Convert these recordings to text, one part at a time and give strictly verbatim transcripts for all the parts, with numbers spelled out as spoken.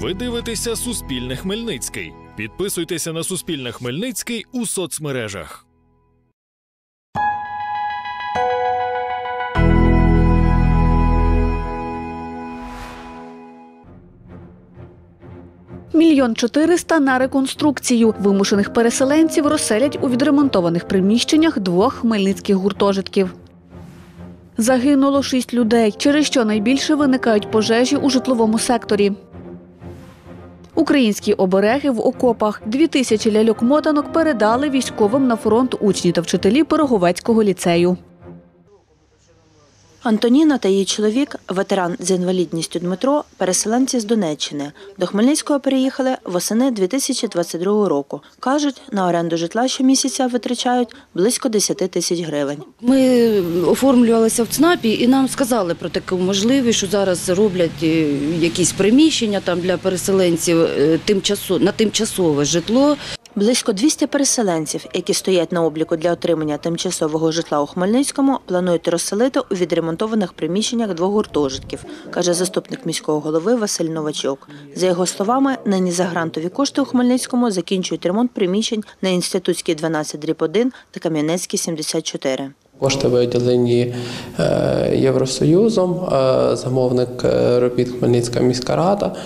Ви дивитеся Суспільне Хмельницький. Підписуйтеся на Суспільне Хмельницький у соцмережах. Мільйон чотириста на реконструкцію. Вимушених переселенців розселять у відремонтованих приміщеннях двох хмельницьких гуртожитків. Загинуло шість людей, через що найбільше виникають пожежі у житловому секторі. Українські обереги в окопах. Дві тисячі ляльок-мотанок передали військовим на фронт учні та вчителі Пироговецького ліцею. Антоніна та її чоловік, ветеран з інвалідністю Дмитро, переселенці з Донеччини. До Хмельницького переїхали восени дві тисячі двадцять другого року. Кажуть, на оренду житла щомісяця витрачають близько десять тисяч гривень. Ми оформлювалися в ЦНАПі і нам сказали про таку можливість, що зараз роблять якісь приміщення там для переселенців на тимчасове житло. Близько двісті переселенців, які стоять на обліку для отримання тимчасового житла у Хмельницькому, планують розселити у відремонтованих приміщеннях двох гуртожитків, каже заступник міського голови Василь Новачок. За його словами, нині за грантові кошти у Хмельницькому закінчують ремонт приміщень на Інститутській дванадцять дріб один та Кам'янецькій сімдесят чотири. Кошти виділені Євросоюзом, замовник робіт Хмельницька міська рада.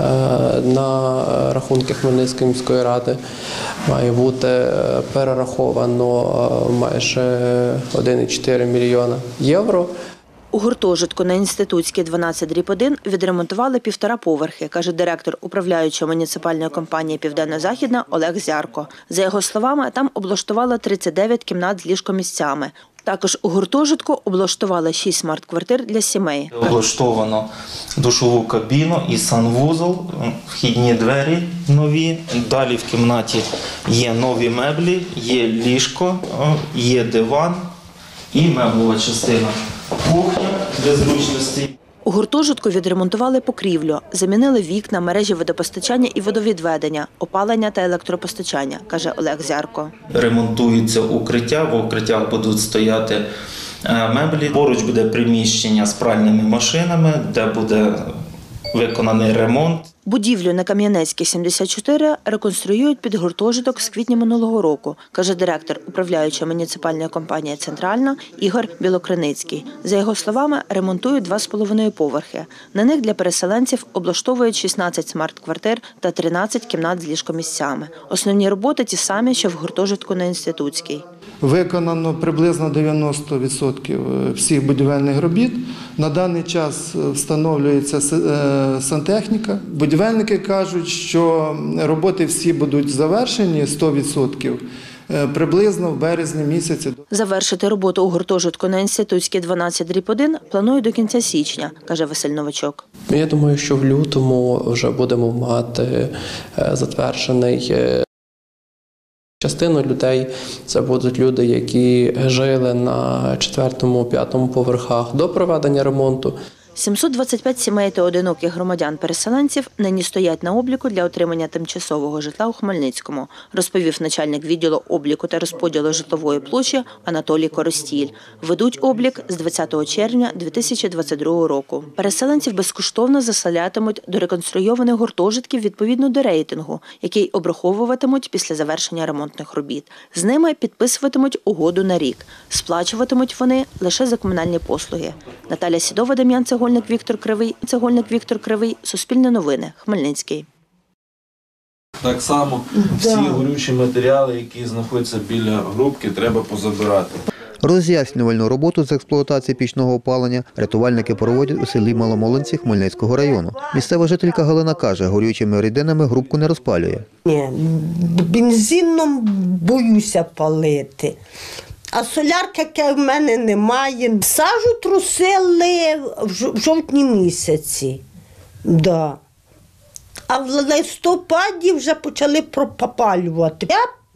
На рахунки Хмельницької міської ради має бути перераховано майже один цілих чотири мільйона євро. У гуртожитку на Інститутській дванадцять дріб один відремонтували півтора поверхи, каже директор управляючої муніципальної компанії «Південно-Західна» Олег Зярко. За його словами, там облаштували тридцять дев'ять кімнат з ліжкомісцями. Також у гуртожитку облаштували шість смарт-квартир для сімей. Облаштовано душову кабіну і санвузол, вхідні двері нові. Далі в кімнаті є нові меблі, є ліжко, є диван і меблова частина. Кухня для зручності. У гуртожитку відремонтували покрівлю, замінили вікна, мережі водопостачання і водовідведення, опалення та електропостачання, каже Олег Зярко. Ремонтується укриття, в укриттях будуть стояти меблі. Поруч буде приміщення з пральними машинами, де буде виконаний ремонт. Будівлю на Кам'янецькій сімдесят чотири реконструюють під гуртожиток з квітня минулого року, каже директор управляючої муніципальної компанії «Центральна» Ігор Білокриницький. За його словами, ремонтують два з половиною поверхи. На них для переселенців облаштовують шістнадцять смарт-квартир та тринадцять кімнат з ліжкомісцями. Основні роботи ті самі, що в гуртожитку на Інститутській. Виконано приблизно дев'яносто відсотків всіх будівельних робіт. На даний час встановлюється сантехніка. Будівельники кажуть, що роботи всі будуть завершені сто відсотків приблизно в березні місяці. Завершити роботу у гуртожитку на Інститутській дванадцять дріб один планують до кінця січня, каже Василь Новачок. Я думаю, що в лютому вже будемо мати затверджений. Частину людей – це будуть люди, які жили на четвертому-п'ятому поверхах до проведення ремонту. сімсот двадцять п'ять сімей та одиноких громадян-переселенців нині стоять на обліку для отримання тимчасового житла у Хмельницькому, розповів начальник відділу обліку та розподілу житлової площі Анатолій Коростіль. Ведуть облік з двадцятого червня дві тисячі двадцять другого року. Переселенців безкоштовно заселятимуть до реконструйованих гуртожитків відповідно до рейтингу, який обраховуватимуть після завершення ремонтних робіт. З ними підписуватимуть угоду на рік. Сплачуватимуть вони лише за комунальні послуги. Наталя Сідова, Дем'ян Цегольник, Віктор Кривий, Цегольник Віктор Кривий, Суспільне новини, Хмельницький. Так само всі горючі матеріали, які знаходяться біля грубки, треба позабирати. Роз'яснювальну роботу з експлуатації пічного опалення рятувальники проводять у селі Маломолинці Хмельницького району. Місцева жителька Галина каже, горючими рідинами грубку не розпалює. Ні, бензином боюся палити. А солярки, яке в мене немає, сажу трусили в жовтні місяці. Да. А в листопаді вже почали пропалювати. Я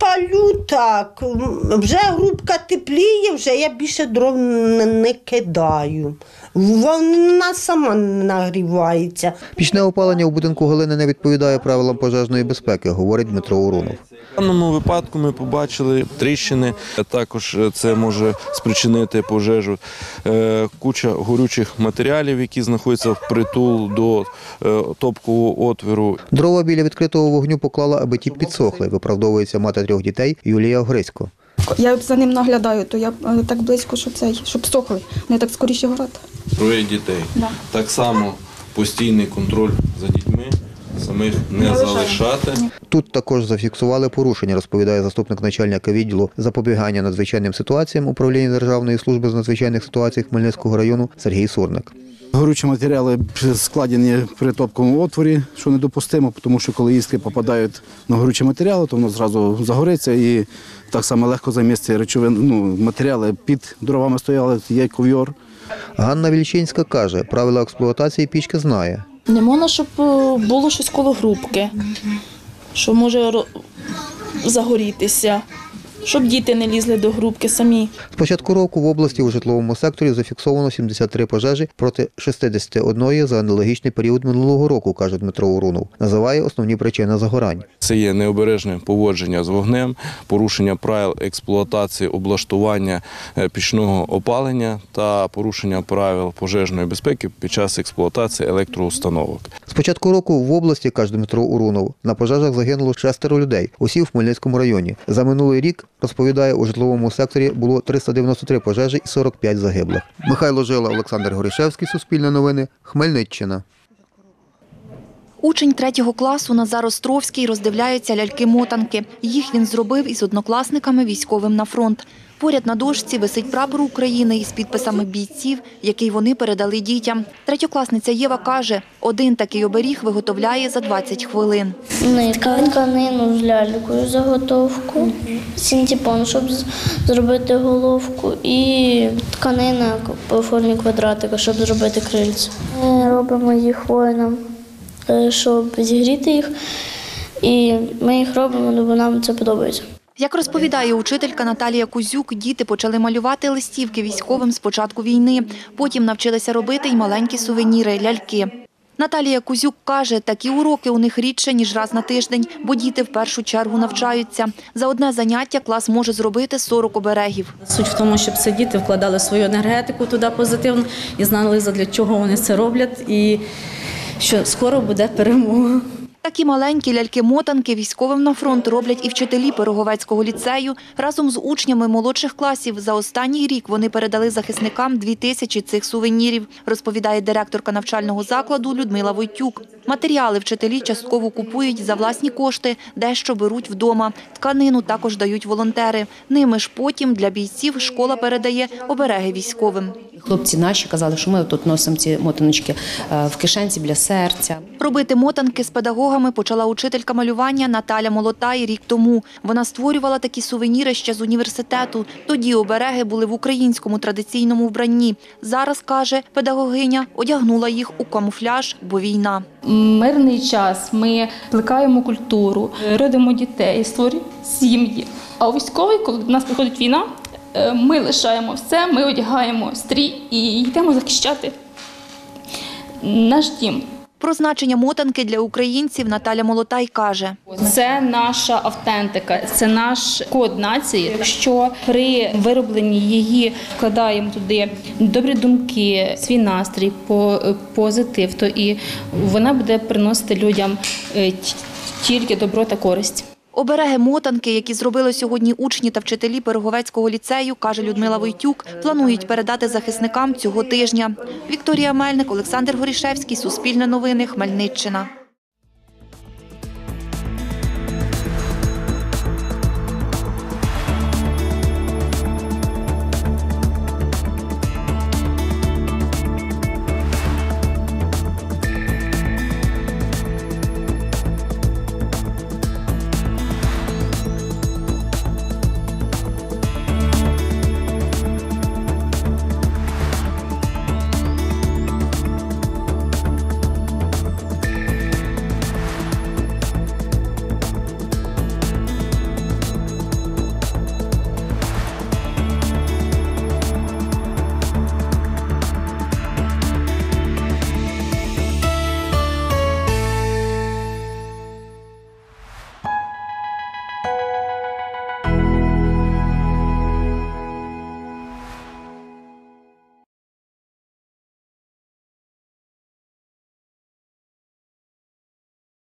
палю так. Вже грубка тепліє, вже я більше дров не, не кидаю. Вона сама нагрівається. Пічне опалення у будинку Галини не відповідає правилам пожежної безпеки, говорить Дмитро Урунов. В даному випадку ми побачили тріщини, також це може спричинити пожежу. Куча горючих матеріалів, які знаходяться впритул до топкового отвору. Дрова біля відкритого вогню поклала, аби ті підсохли, виправдовується мати трьох дітей Юлія Грисько. Я за ним наглядаю, то я так близько, щоб цей, щоб сохли, вони так скоріше горять. Троє дітей. Да. Так само постійний контроль за дітьми, самих не, не залишати. Тут також зафіксували порушення, розповідає заступник начальника відділу запобігання надзвичайним ситуаціям управління Державної служби з надзвичайних ситуацій Хмельницького району Сергій Сурник. Горючі матеріали складені при топковому отворі, що недопустимо, тому що коли іскри попадають на горючі матеріали, то воно зразу загориться і так само легко замістити речовин, ну, матеріали під дровами стояли, є ковйор. Ганна Вільчинська каже, правила експлуатації пічки знає. Не можна, щоб було щось коло грубки, що може загорітися, щоб діти не лізли до грубки самі. З початку року в області у житловому секторі зафіксовано сімдесят три пожежі проти шістдесят один за аналогічний період минулого року, каже Дмитро Урунов. Називає основні причини загорань. Це є необережне поводження з вогнем, порушення правил експлуатації, облаштування пічного опалення та порушення правил пожежної безпеки під час експлуатації електроустановок. З початку року в області, каже Дмитро Урунов, на пожежах загинуло шестеро людей, усі в Хмельницькому районі. За минулий рік, розповідає, у житловому секторі було триста дев'яносто три пожежі і сорок п'ять загиблих. Михайло Жила, Олександр Горішевський, Суспільне новини, Хмельниччина. Учень третього класу Назар Островський роздивляється ляльки-мотанки. Їх він зробив із однокласниками військовим на фронт. Поряд на дошці висить прапор України із підписами бійців, який вони передали дітям. Третьокласниця Єва каже, один такий оберіг виготовляє за двадцять хвилин. Нитка, тканину з лялькою, заготовку, синтепон, щоб зробити головку, і тканина по формі квадратика, щоб зробити крильця. Ми робимо їх воїнам, щоб зігріти їх, і ми їх робимо, бо нам це подобається. Як розповідає учителька Наталія Кузюк, діти почали малювати листівки військовим з початку війни. Потім навчилися робити й маленькі сувеніри – ляльки. Наталія Кузюк каже, такі уроки у них рідше, ніж раз на тиждень, бо діти в першу чергу навчаються. За одне заняття клас може зробити сорок оберегів. Суть в тому, щоб ці діти вкладали свою енергетику туди позитивно і знали, для чого вони це роблять, і що скоро буде перемога. Такі маленькі ляльки-мотанки військовим на фронт роблять і вчителі Пироговецького ліцею. Разом з учнями молодших класів за останній рік вони передали захисникам дві тисячі цих сувенірів, розповідає директорка навчального закладу Людмила Войтюк. Матеріали вчителі частково купують за власні кошти, дещо беруть вдома. Тканину також дають волонтери. Ними ж потім для бійців школа передає обереги військовим. Хлопці наші казали, що ми тут носимо ці мотаночки в кишенці біля серця. Робити мотанки з педагогами почала учителька малювання Наталя Молотай рік тому. Вона створювала такі сувеніри ще з університету. Тоді обереги були в українському традиційному вбранні. Зараз, каже педагогиня, одягнула їх у камуфляж, бо війна. Мирний час, ми плекаємо культуру, родимо дітей, створюємо сім'ї. А у військовий, коли до нас приходить війна, ми лишаємо все, ми одягаємо стрій і йдемо захищати наш дім. Про значення мотанки для українців Наталя Молотай каже. Це наша автентика, це наш код нації. Якщо при виробленні її вкладаємо туди добрі думки, свій настрій, позитив, то і вона буде приносити людям тільки добро та користь. Обереги-мотанки, які зробили сьогодні учні та вчителі Пироговецького ліцею, каже Людмила Войтюк, планують передати захисникам цього тижня. Вікторія Мельник, Олександр Горішевський, Суспільне новини, Хмельниччина.